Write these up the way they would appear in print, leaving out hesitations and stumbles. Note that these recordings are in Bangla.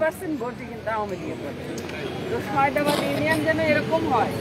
80% ভোটই কিন্তু আওয়ামী লীগের ভোট। তো সয়দাবাদ ইউনিয়ন যেন এরকম হয়।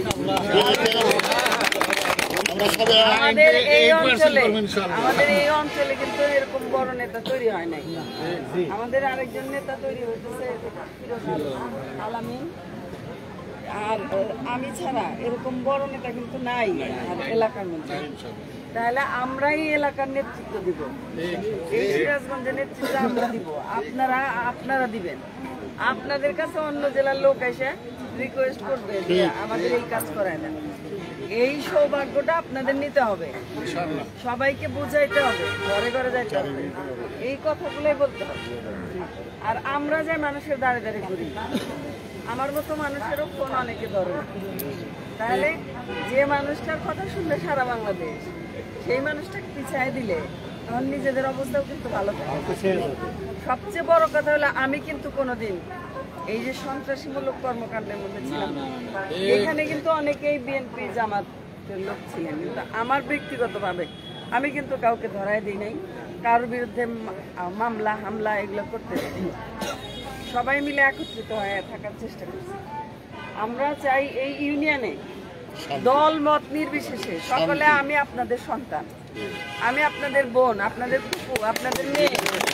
আমাদের এই অঞ্চলে কিন্তু এরকম বড় নেতা তৈরি হয় নাই। আমাদের আরেকজন নেতা তৈরি হইতেছে আলামিন, আর আমি ছাড়া এরকম বড় নেতা কিন্তু নাই আর এলাকার মধ্যে। তাহলে আমরাই এলাকার নেতৃত্ব দিব, এই সিরাজগঞ্জের নেতৃত্ব আমরা দিব, আপনারা দিবেন। আপনাদের কাছে অন্য জেলার লোক এসে রিকোয়েস্ট করবে যে আমাদের এই কাজ করায় না, এই সৌভাগ্যটা আপনাদের নিতে হবে, সবাইকে বুঝাইতে হবে, ঘরে ঘরে যাইতে হবে, এই কথাগুলোই বলতে হবে। আর আমরা যে মানুষের দাঁড়ে দাঁড়িয়ে ঘুরি, আমার মতো মানুষেরও ফোন অনেকে ধরে, তাহলে যে মানুষটার কথা শুনলে সারা বাংলাদেশ, সেই মানুষটাকে পিছায় দিলে তখন নিজেদের অবস্থাও কিন্তু ভালো থাকে। সবচেয়ে বড় কথা হলো আমি কিন্তু কোনোদিন এই যে সন্ত্রাসীমূলক কর্মকাণ্ডের মধ্যে ছিলাম, এখানে কিন্তু অনেকেই বিএনপি জামাতের লোক ছিলেন, কিন্তু আমার ব্যক্তিগতভাবে আমি কিন্তু কাউকে ধরায় দিই নাই, কারোর বিরুদ্ধে মামলা হামলা এগুলো করতে দিই। সবাই মিলে একত্রিত হয়ে থাকার চেষ্টা করছি। আমরা চাই এই ইউনিয়নে দল মত নির্বিশেষে সকলে আমি আপনাদের সন্তান, আমি আপনাদের বোন, আপনাদের ফুপু, আপনাদের মেয়ে,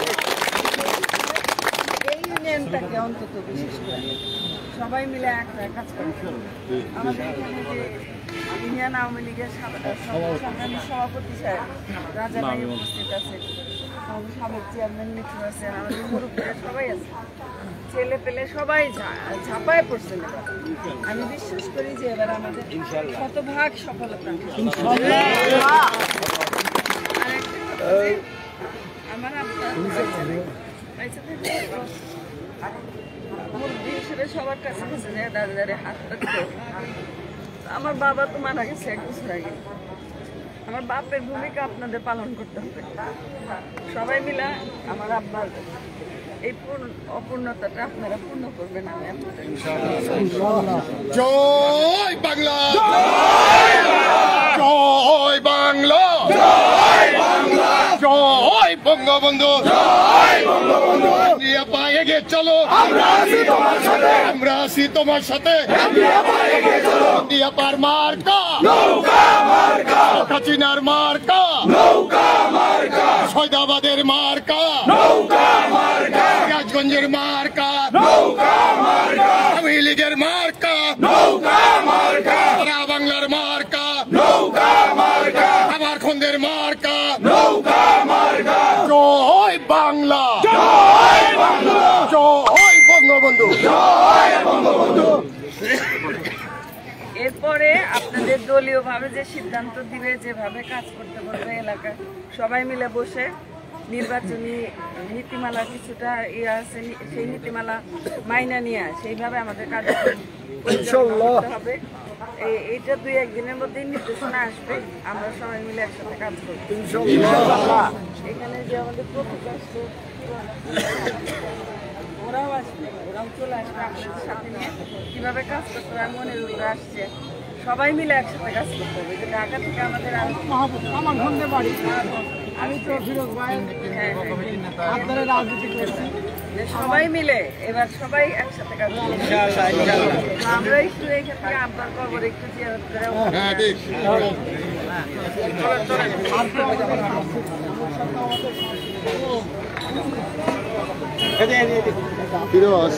এই ইউনিয়নটাকে অন্তত বিশেষ করে সবাই মিলে একটা কাজ করি। আমাদের এখানে যে ইউনিয়ন আওয়ামী লীগের সংগ্রামী সভাপতি সাহেব রাজা ভাই উপস্থিত আছে, সাবেক চেয়ারম্যান মিঠু আছেন, আমাদের মুরব্বীরা সবাই আছে, ছেলে পেলে সবাই ঝাঁপায় পড়ছেন। আমি বিশ্বাস করি যে এবার আমাদের শতভাগ সফলতা। আমার মুরব্বী হিসেবে সবার কাছে কাছে যায় দাঁড়িয়ে দাঁড়িয়ে হাত রাখতে। আমার বাবা তো মারা গেছে 1 বছর আগে, আমার বাপের ভূমিকা আপনাদের পালন করতে হবে। সবাই মিলে আমার আব্বার এই অপূর্ণতাটা আপনারা পূর্ণ করবেন। আমি আপনাদের জয় বাংলা, জয় বাংলা, জয় বঙ্গবন্ধু, পায়ে গে চলো, আমরা আছি তোমার সাথে, পার মার্কা, হাসিনার মার্কা, সয়দাবাদের মার্কা, রাজগঞ্জের মার্কা, আওয়ামী লীগের মার্কা, বাংলার মার্কা, আমার খন্দের মার্কা, জয় বাংলা, জয় বঙ্গবন্ধু। এরপরে আপনাদের দলীয় ভাবে যে সিদ্ধান্ত দিবে, যেভাবে কাজ করতে বলবে এলাকায় সবাই মিলে বসে নির্বাচনী নীতিমালা কিছুটা আছে, সেই নীতিমালা মাইনা নিয়ে সেইভাবে আমাদের কাজ করতে হবে। এইটা 2-1 দিনের মধ্যেই নির্দেশনা আসবে, আমরা সবাই মিলে একসাথে কাজ করব। এখানে যে আমাদের প্রফেসর আসছে, ওরাও আসবে, ওরাও চলে আসবে আপনাদের সাথে নিয়ে কীভাবে কাজ করতে হবে। মনিরুলরা আসছে, সবাই মিলে একসাথে কাজ করতে হবে। যে ঢাকা থেকে আমাদের আমার ঘন্টে বাড়ি, আমি তো ফিরোজ ভাই আপনারা রাজনীতি করছেন, সবাই মিলে এবার সবাই একসাথে কাজ করব। আমরা একটু এখান থেকে আব্বার কবর একটু জিয়ারত করে ফিরোজ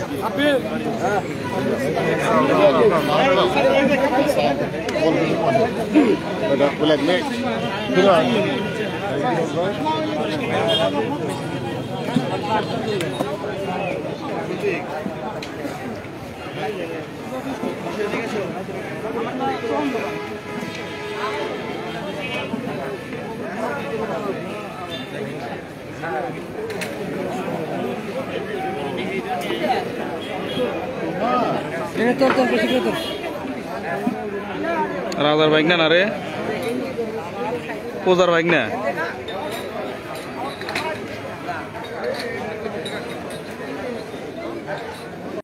রাজার বাইক না রে, পূজার বাইক না।